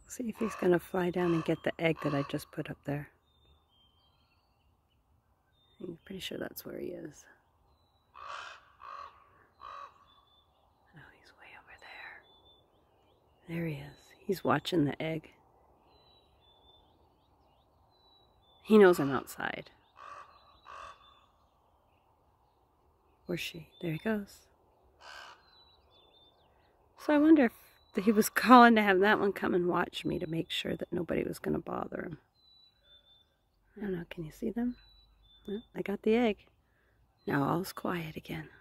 See if he's going to fly down and get the egg that I just put up there. I'm pretty sure that's where he is. Oh, he's way over there. There he is. He's watching the egg. He knows I'm outside. Where's she? There he goes. So I wonder if he was calling to have that one come and watch me to make sure that nobody was going to bother him. I don't know. Can you see them? Well, I got the egg. Now all's quiet again.